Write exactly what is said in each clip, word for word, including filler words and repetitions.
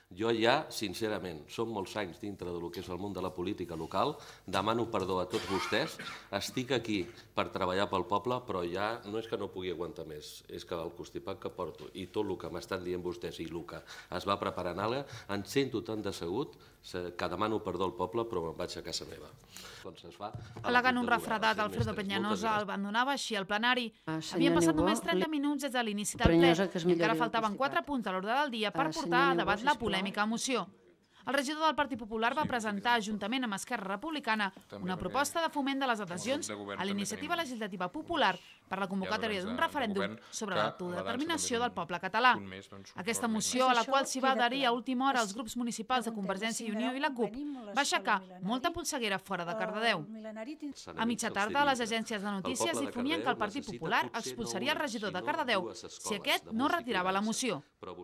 Jo ja, sincerament, som molts anys dintre del que és el món de la política local, demano perdó a tots vostès, estic aquí per treballar pel poble, però ja no és que no pugui aguantar més, és que el constipat que porto i tot el que m'estan dient vostès i el que es va preparant ara, em sento tan decebut que demano perdó al poble, però me'n vaig a casa meva. Al·legant un refredat, Alfredo Peñalosa abandonava així el plenari. Havien passat només trenta minuts des de l'inici del ple i encara faltaven quatre punts a l'ordre del dia per portar a debat la polèmica moció. El regidor del Partit Popular va presentar, juntament amb Esquerra Republicana, una proposta de foment de les adhesions a la iniciativa legislativa popular per la convocatòria d'un referèndum sobre l'autodeterminació del poble català. Aquesta moció, a la qual s'hi va adherir a última hora els grups municipals de Convergència i Unió i la CUP, va aixecar molta polseguera fora de Cardedeu. A mitja tarda, les agències de notícies difonien que el Partit Popular expulsaria el regidor de Cardedeu si aquest no retirava la moció.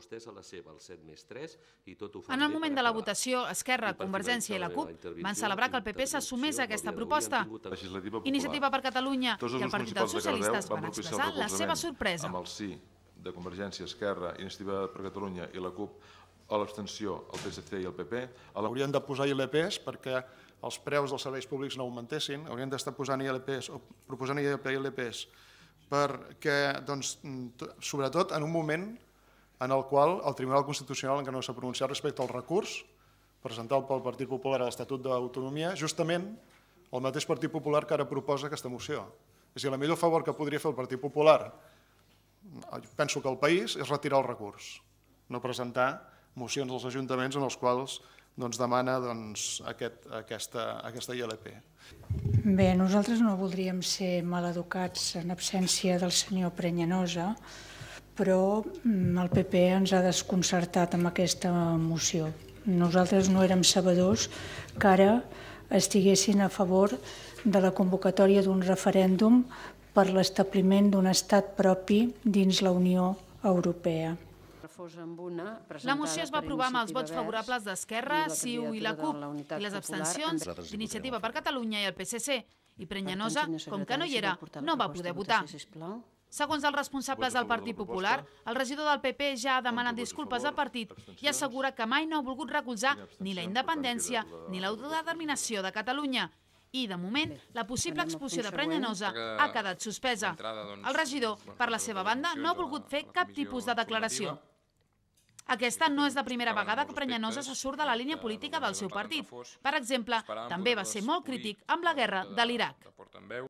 En el moment de la votació, Esquerra, Convergència i la CUP van celebrar que el P P s'assumés a aquesta proposta. Iniciativa per Catalunya i el Partit dels Socialistes van expressar la seva sorpresa. Amb el sí de Convergència, Esquerra, Iniciativa per Catalunya i la CUP, a l'abstenció, el P S C i el P P. Haurien de posar I L Ps perquè els preus dels serveis públics no augmentessin. Haurien d'estar posant I L Ps o proposant I L Ps perquè, sobretot en un moment en el qual el Tribunal Constitucional encara no s'ha pronunciat respecte al recurs presentat pel Partit Popular a l'Estatut d'Autonomia, justament el mateix Partit Popular que ara proposa aquesta moció. És a dir, el millor favor que podria fer el Partit Popular, penso que el país, és retirar el recurs, no presentar mocions als ajuntaments en els quals demana aquesta I L P. Bé, nosaltres no voldríem ser maleducats en absència del senyor Peñalosa, però el P P ens ha desconcertat amb aquesta moció. Nosaltres no érem sabedors que ara estiguessin a favor de la convocatòria d'un referèndum per l'establiment d'un estat propi dins la Unió Europea. La moció es va aprovar amb els vots favorables d'Esquerra, C I U i la CUP, i les abstencions d'Iniciativa per Catalunya i el P S C. I Peñalosa, com que no hi era, no va poder votar. Segons els responsables del Partit Popular, el regidor del P P ja ha demanat disculpes al partit i assegura que mai no ha volgut recolzar ni la independència ni l'autodeterminació de Catalunya. I, de moment, la possible expulsió de Peñalosa ha quedat suspesa. El regidor, per la seva banda, no ha volgut fer cap tipus de declaració. Aquesta no és la primera vegada que Peñalosa se surt de la línia política del seu partit. Per exemple, també va ser molt crític amb la guerra de l'Iraq.